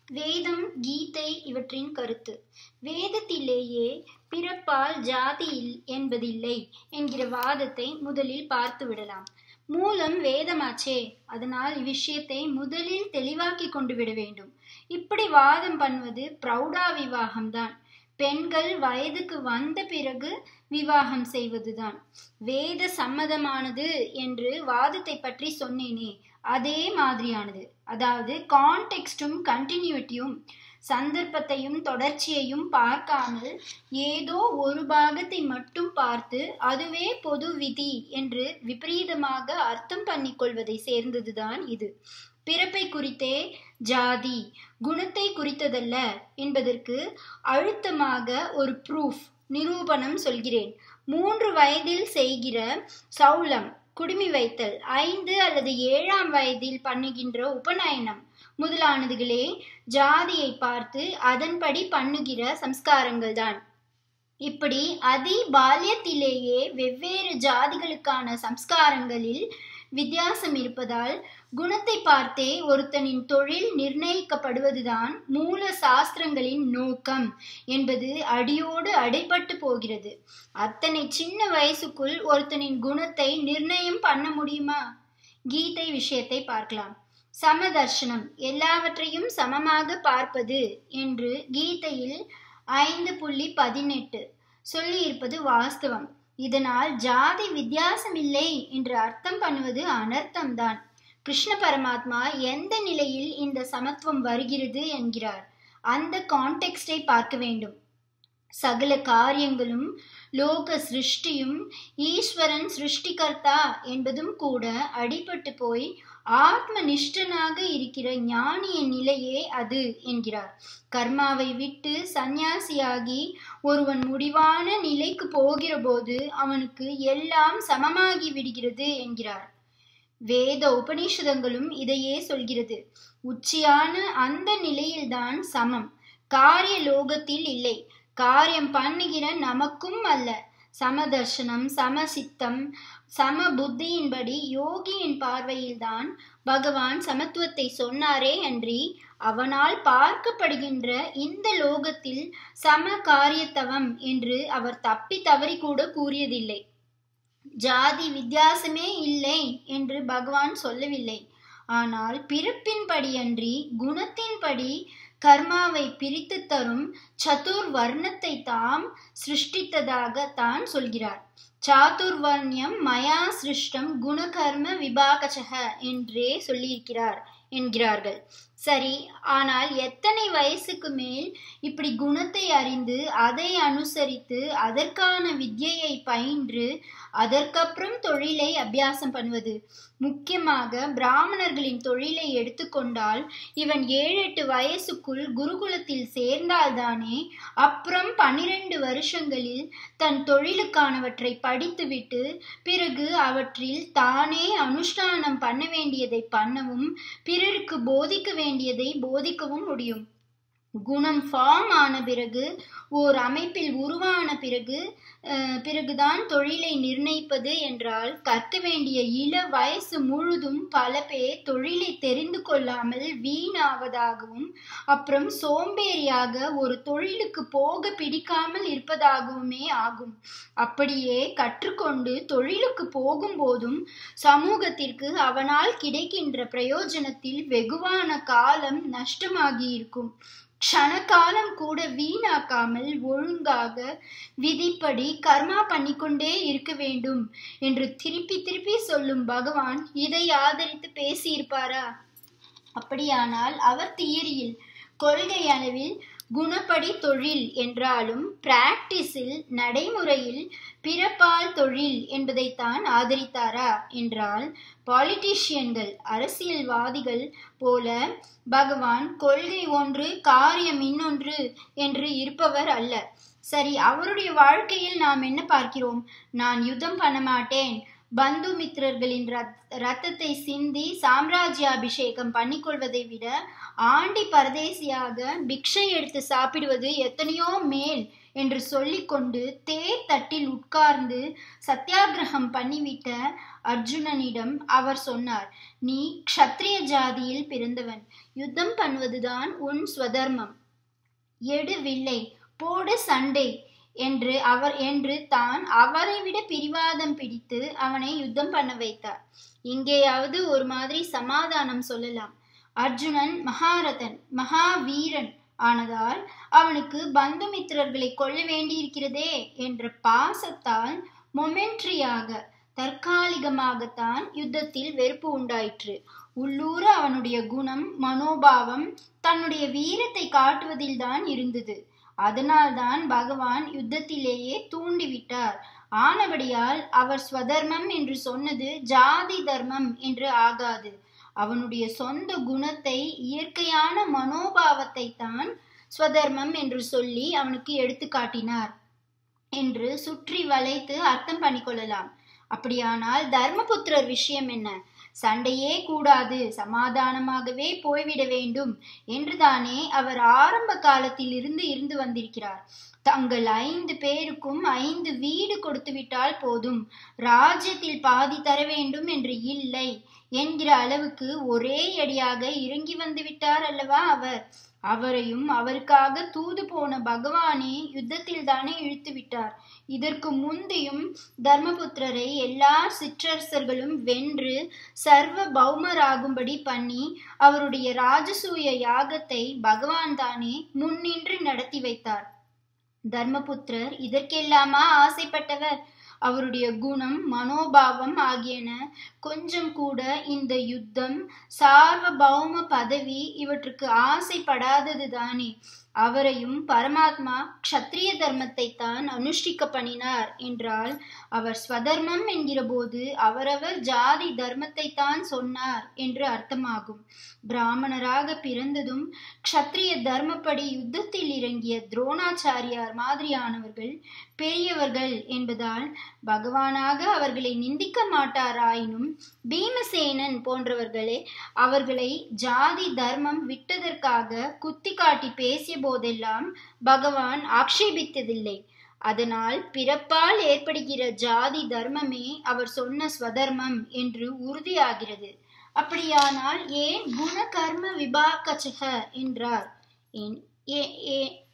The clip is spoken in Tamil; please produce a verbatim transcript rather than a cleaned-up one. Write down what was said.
வேதம், கீதை இவற்றின் கருத்து. வேதத்திலேயே பிறப்பால் ஜாதி என்பதில்லை என்கிற வாதத்தை முதலில் பார்த்து விடலாம். மூலம் வேதமாச்சே, அதனால் இவ்விஷயத்தை முதலில் தெளிவாக்கி கொண்டு விட வேண்டும். இப்படி வாதம் பண்ணுவது பிரௌடா விவாகம்தான். பெண்கள் வயதுக்கு வந்த பிறகு விவாகம் செய்வதுதான் வேத சம்மதமானது என்று வாதத்தை பற்றி சொன்னேனே, அதே மாதிரியானது. அதாவது கான்டெக்ஸ்டும் கண்டினியூட்டியும் சந்தர்ப்பத்தையும் தொடர்ச்சியையும் பார்க்காமல் ஏதோ ஒரு பாகத்தை மட்டும் பார்த்து அதுவே பொது விதி என்று விபரீதமாக அர்த்தம் பண்ணிக்கொள்வதை சேர்ந்ததுதான் இது. பிறப்பை குறித்தே ஜாதி குணத்தை குறித்ததல்ல என்பதற்கு அழுத்தமாக ஒரு ப்ரூஃப் நிரூபணம் சொல்கிறேன். மூன்று வயதில் செய்கிற சௌலம், குடுமி வைத்தல், ஐந்து அல்லது ஏழாம் வயதில் பண்ணுகின்ற உபநயனம் முதலானதுகளே ஜாதியை பார்த்து அதன்படி பண்ணுகிற சம்ஸ்காரங்கள் தான். இப்படி அதி பால்யத்திலேயே வெவ்வேறு ஜாதிகளுக்கான சம்ஸ்காரங்களில் வித்தியாசம் இருப்பதால் குணத்தை பார்த்தே ஒருத்தனின் தொழில் நிர்ணயிக்கப்படுவதுதான் மூல சாஸ்திரங்களின் நோக்கம் என்பது அடியோடு அடைபட்டு போகிறது. அத்தனை சின்ன வயசுக்குள் ஒருத்தனின் குணத்தை நிர்ணயம் பண்ண முடியுமா? கீதை விஷயத்தை பார்க்கலாம். சமதர்ஷனம், எல்லாவற்றையும் சமமாக பார்ப்பது என்று கீதையில் ஐந்து புள்ளி பதினெட்டு சொல்லி இருப்பது வாஸ்தவம். இதனால் ஜாதி வித்தியாசம் இல்லை என்று அர்த்தம் பண்ணுவது அனர்த்தம்தான். கிருஷ்ண பரமாத்மா எந்த நிலையில் இந்த சமத்துவம் வருகிறது என்கிறார், அந்த கான்டெக்ஸ்டை பார்க்க வேண்டும். சகல காரியங்களும் லோக சிருஷ்டியும் ஈஸ்வரன் சிருஷ்டிகர்த்தா என்பதும் கூட அடிபட்டு போய் ஆத்ம நிஷ்டனாக இருக்கிற ஞானியின் நிலையே அது என்கிறார். கர்மாவை விட்டு சந்நியாசியாகி ஒருவன் முடிவான நிலைக்கு போகிற போது அவனுக்கு எல்லாம் சமமாகி விடுகிறது என்கிறார். வேத உபனிஷதங்களும் இதையே சொல்கிறது. உச்சியான அந்த நிலையில்தான் சமம், காரிய லோகத்தில் இல்லை. காரியம் பண்ணுகிற நமக்கும் அல்ல. சமதர்ஷனம், சமசித்தம், சம புத்தியின்படி யோகியின் பார்வையில்தான் பகவான் சமத்துவத்தை சொன்னாரே அன்றி அவனால் பார்க்கப்படுகின்ற இந்த லோகத்தில் சம காரியத்தவம் என்று அவர் தப்பி தவறி கூட கூறியதில்லை. ஜாதி வித்தியாசமே இல்லை என்று பகவான் சொல்லவில்லை. ஆனால் பிறப்பின்படி அன்றி குணத்தின்படி கர்மாவை பிரித்து தரும் சதுர் வர்ணத்தை தாம் சிருஷ்டித்ததாக தான் சொல்கிறார். சாதுர்வர்ணியம் மயா சிருஷ்டம் குணகர்ம விபாகசக என்றே சொல்லியிருக்கிறார் என்கிறார்கள். சரி, ஆனால் எத்தனை வயசுக்கு மேல் இப்படி குணத்தை அறிந்து அதை அனுசரித்து அதற்கான வித்யையை பயின்று அதற்கப்புறம் தொழிலை அபியாசம் பண்ணுவது? முக்கியமாக பிராமணர்களின் தொழிலை எடுத்துக்கொண்டால் இவன் ஏழு எட்டு வயசுக்குள் குருகுலத்தில் சேர்ந்தால்தானே அப்புறம் பன்னிரண்டு வருஷங்களில் தன் தொழிலுக்கானவற்றை படித்துவிட்டு பிறகு அவற்றில் தானே அனுஷ்டானம் பண்ண வேண்டியதை பண்ணவும் பிறருக்கு போதிக்க வேண்டியதை போதிக்கவும் முடியும். குணம் ஃபார்ம் ஆன பிறகு, ஓர் அமைப்பில் உருவான பிறகு பிறகுதான் தொழிலை நிர்ணயிப்பது என்றால் கற்க வேண்டிய இள வயசு முழுதும் பல பேர் தொழிலை தெரிந்து கொள்ளாமல் வீணாவதாகவும் அப்புறம் சோம்பேறியாக ஒரு தொழிலுக்கு போக பிடிக்காமல் இருப்பதாகவுமே ஆகும். அப்படியே கற்றுக்கொண்டு தொழிலுக்கு போகும்போதும் சமூகத்திற்கு அவனால் கிடைக்கின்ற பிரயோஜனத்தில் வெகுவான காலம் நஷ்டமாகி இருக்கும். க்ஷணகாலம் கூட வீணாக்காமல் ஒழுங்காக விதிப்படி கர்மா பண்ணிக்கொண்டே இருக்க வேண்டும் என்று திருப்பி திருப்பி சொல்லும் பகவான் இதை ஆதரித்து பேசியிருப்பாரா? அப்படியானால் அவர் தியரியில், கொள்கை அளவில் குணப்படி தொழில் என்றாலும் பிராக்டிஸில், நடைமுறையில் பிறப்பால் தொழில் என்பதைத்தான் ஆதரித்தாரா என்றால், பாலிட்டிஷியன்கள், அரசியல்வாதிகள் போல பகவான் கொள்கை ஒன்று காரியம் இன்னொன்று என்று இருப்பவர் அல்ல. சரி, அவருடைய வாழ்க்கையில் நாம் என்ன பார்க்கிறோம்? நான் யுத்தம் பண்ண மாட்டேன், பந்து மித்திரர்களின் ரத்தத்தை சிந்தி சாம்ராஜ்யாபிஷேகம் பண்ணிக்கொள்வதை விட ஆண்டி பரதேசியாக பிக்ஷை எடுத்து சாப்பிடுவது எத்தனையோ மேல் என்று சொல்லிக்கொண்டு தேர் தட்டில் உட்கார்ந்து சத்தியாகிரகம் பண்ணிவிட்ட அர்ஜுனனிடம் அவர் சொன்னார், நீ க்ஷத்ரிய ஜாதியில் பிறந்தவன், யுத்தம் பண்ணுவதுதான் உன் ஸ்வதர்மம். எடு வில்லை, போடு சண்டை என்று அவர் என்று தான் அவரை விட பிடிவாதம் பிடித்து அவனை யுத்தம் பண்ண வைத்தார். எங்கேயாவது ஒரு மாதிரி சமாதானம் சொல்லலாம். அர்ஜுனன் மகாரதன், மகாவீரன் ஆனதால் அவனுக்கு பந்துமித்திரர்களை கொள்ள வேண்டியிருக்கிறதே என்ற பாசத்தால் மொமெண்ட்ரியாக தற்காலிகமாகத்தான் யுத்தத்தில் வெறுப்பு உண்டாயிற்று. உள்ளூர அவனுடைய குணம், மனோபாவம் தன்னுடைய வீரத்தை காட்டுவதில் தான் இருந்தது. அதனால்தான் பகவான் யுத்தத்திலேயே தூண்டிவிட்டார். ஆனபடியால் அவர் ஸ்வதர்மம் என்று சொன்னது ஜாதி தர்மம் என்று ஆகாது. அவனுடைய சொந்த குணத்தை, இயற்கையான மனோபாவத்தை தான் ஸ்வதர்மம் என்று சொல்லி அவனுக்கு எடுத்து காட்டினார் என்று சுற்றி வளைத்து அர்த்தம் பண்ணிக்கொள்ளலாம். அப்படியானால் தர்மபுத்திரர் விஷயம் என்ன? சண்டையே கூடாது, சமாதானமாகவே போய்விட வேண்டும் என்றுதானே அவர் ஆரம்ப காலத்தில் இருந்து இருந்து வந்திருக்கிறார். தங்கள் ஐந்து பேருக்கும் ஐந்து வீடு கொடுத்து விட்டால் போதும், ராஜ்யத்தில் பாதி தர வேண்டும் என்று இல்லை என்கிற அளவுக்கு ஒரே அடியாக இறங்கி வந்து விட்டார் அல்லவா அவர். அவரையும் அவருக்காக தூது போன பகவானே யுத்தத்தில் தானே இழுத்து விட்டார். இதற்கு முந்தையும் தர்மபுத்திரரை எல்லா சிற்றரசர்களும் வென்று சர்வ பௌமராகும்படி பண்ணி அவருடைய ராஜசூய யாகத்தை பகவான் தானே முன்னின்று நடத்தி வைத்தார். தர்மபுத்திரர் இதற்கெல்லாமா ஆசைப்பட்டவர்? அவருடைய குணம், மனோபாவம் ஆகியன கொஞ்சம் கூட இந்த யுத்தம், சார்வபௌம பதவி இவற்றுக்கு ஆசைப்படாதது தானே. அவரையும் பரமாத்மா க்ஷத்ரிய தர்மத்தை தான் அனுஷ்டிக்க பண்ணினார் என்றால், அவர் ஸ்வதர்மம் என்கிற போது அவரவர் ஜாதி தர்மத்தை தான் சொன்னார் என்று அர்த்தமாகும். பிராமணராக பிறந்ததும் க்ஷத்ரிய தர்மப்படி யுத்தத்தில் இறங்கிய துரோணாச்சாரியார் மாதிரியானவர்கள் பெரியவர்கள் என்பதால் பகவானாக அவர்களை நிந்திக்க மாட்டாராயினும் பீமசேனன் போன்றவர்களே அவர்களை ஜாதி தர்மம் விட்டதற்காக குத்தி காட்டி பேசிய போதெல்லாம் பகவான் ஆக்ஷேபித்ததில்லை. அதனால் பிறப்பால் ஏற்படுகிற ஜாதி தர்மமே அவர் சொன்ன ஸ்வதர்மம் என்று உறுதியாகிறது. அப்படியானால் ஏன் குண கர்ம விபாகச்சக என்றார்?